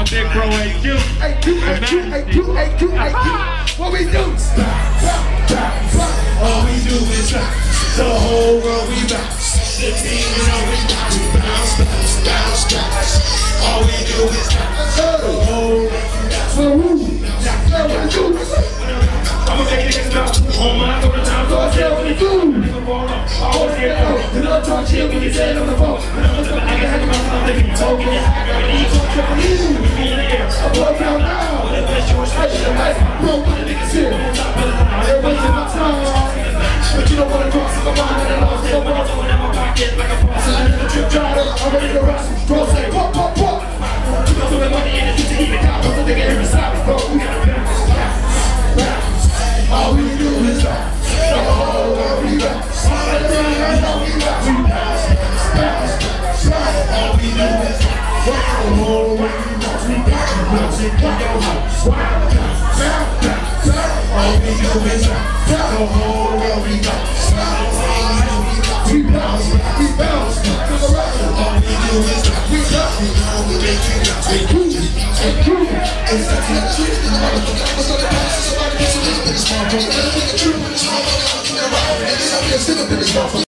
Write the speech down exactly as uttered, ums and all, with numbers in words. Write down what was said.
Big Bro A Q. A Q, A Q, A Q, A Q, A Q. What we do? All we do is bounce. The whole world we bounce. The team, you know we bounce. We bounce, bounce, bounce, bounce. All we do is bounce. The whole world we bounce. I'm gonna take it down. On my go to town, so I tell what to do. Nigga fall off. I always get out. The little talk shit when you said on the phone. When I was up, I can have my phone. They can talk in your eye. I need to talk to you. We be in the air. I'm blow down now. When the best yours, I should have bro, put the niggas here. On top of the line. They're wasting my time. But you don't wanna cross my mind. And I lost the ball. Going in my pocket like a boss. I let the trip drive up. I'm ready to rush. Bro, say, pop, pop, pop. You gon' throw the money in the future. Keep it down. Cause the nigga here beside me, bro. We gotta bounce. Bounce. All we do is bounce. The whole world we bounce. All the time I know we bounce. We bounce, bounce, bounce, bounce. All we do is bounce. The whole world we bounce. We bounce, bounce in your house. Bounce, bounce, bounce, bounce. All we do is bounce. The whole world we bounce. We bounce, we bounce. All we do is bounce. We bounce. We know we make you bounce. We do it, we do it. It's not the truth. The motherfucker was on the bounce. Somebody gets a little bit of small. Just let it be the truth. It's all about the around. And it's not the